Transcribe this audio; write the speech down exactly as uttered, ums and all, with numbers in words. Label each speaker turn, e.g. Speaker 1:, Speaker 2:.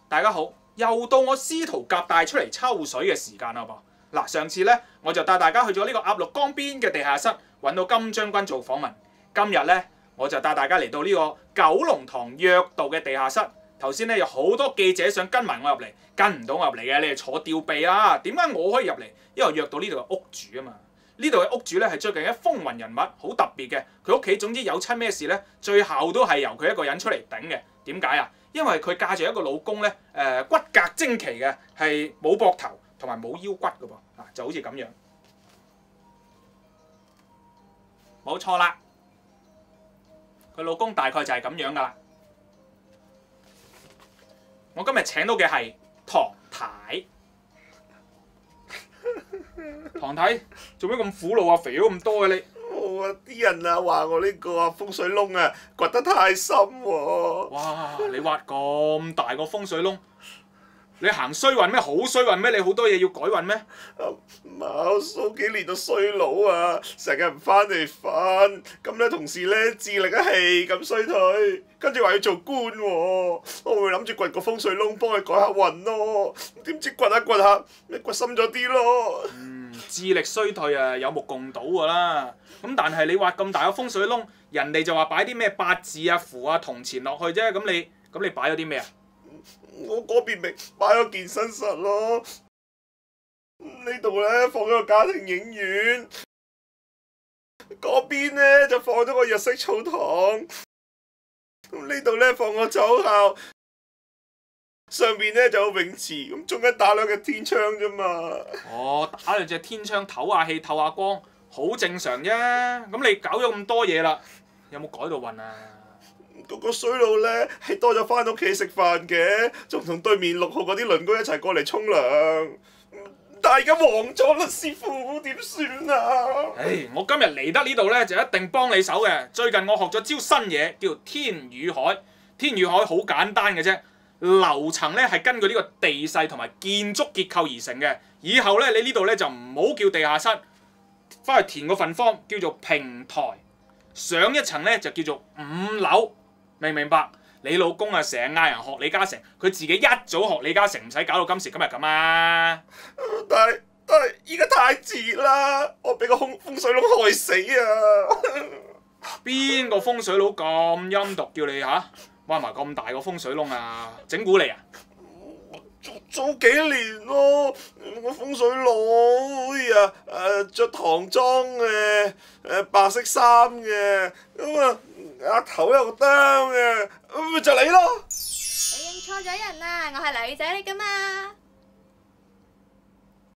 Speaker 1: 大家好，又到我司徒夾帶出嚟抽水嘅時間啦噃。嗱，上次咧我就帶大家去咗呢個鴨綠江邊嘅地下室，揾到金將軍做訪問。今日咧我就帶大家嚟到呢個九龍塘約道嘅地下室。頭先咧有好多記者想跟埋我入嚟，跟唔到我入嚟嘅，你哋坐吊臂啦。點解我可以入嚟？因為約到呢度嘅屋主啊嘛。呢度嘅屋主咧係最近嘅風雲人物，好特別嘅。佢屋企總之有親咩事咧，最後都係由佢一個人出嚟頂嘅。點解啊？因為佢嫁住一個老公咧，誒、呃、骨骼精奇嘅，係冇膊頭同埋冇腰骨嘅噃，啊就好似咁樣。冇錯啦，佢老公大概就係咁樣噶啦。我今日請到嘅係唐太。唐太做咩咁苦惱啊？肥咗咁多嘅你？
Speaker 2: 我啊啲人啊話我呢個啊風水窿啊掘得太深喎。
Speaker 1: 哇！你挖咁大個風水窿，你行衰運咩？好衰運咩？你好多嘢要改運咩？
Speaker 2: 冇數幾年都衰佬啊，成日唔翻嚟瞓，咁咧同時咧智力一氣咁衰退，跟住話要做官喎，我會諗住掘個風水窿幫佢改下運咯，點知掘下掘下，你掘深咗啲咯。
Speaker 1: 嗯，智力衰退啊，有目共睹噶啦。咁但係你挖咁大個風水窿，人哋就話擺啲咩八字啊、符啊、銅錢落去啫。咁你咁你擺咗啲咩啊？
Speaker 2: 我嗰邊咪擺咗健身室咯。呢度咧放咗個家庭影院，嗰邊咧就放咗個日式澡堂，咁呢度咧放個酒校，上邊咧就有泳池，咁中間打兩個天窗啫嘛。
Speaker 1: 哦，打兩隻天窗透下氣透下光，好正常啫。咁你搞咗咁多嘢啦，有冇改到運啊？
Speaker 2: 嗰個衰佬咧係多咗翻屋企食飯嘅，仲同對面六號嗰啲鄰居一齊過嚟沖涼。但係而家黃咗啦，師傅點算啊？
Speaker 1: 唉，我今日嚟得呢度咧，就一定幫你手嘅。最近我學咗招新嘢，叫天與海。天與海好簡單嘅啫，樓層咧係根據呢個地勢同埋建築結構而成嘅。以後咧，你呢度咧就唔好叫地下室，翻去填嗰份方叫做平台。上一層咧就叫做五樓，明唔明白？你老公啊，成日嗌人學李嘉誠，佢自己一早學李嘉誠，唔使搞到今時今日咁啊！
Speaker 2: 但係但係依家太遲啦，我俾個風風水佬害死啊！
Speaker 1: 邊個風水佬咁陰毒，叫你嚇挖埋咁大個風水窿啊？整蠱你啊？
Speaker 2: 早早幾年咯，個風水佬好似啊誒著唐裝嘅，誒白色衫嘅，咁啊額頭有個釘嘅，咁咪就你咯。
Speaker 3: 你認錯咗人啦，我係女仔嚟噶嘛。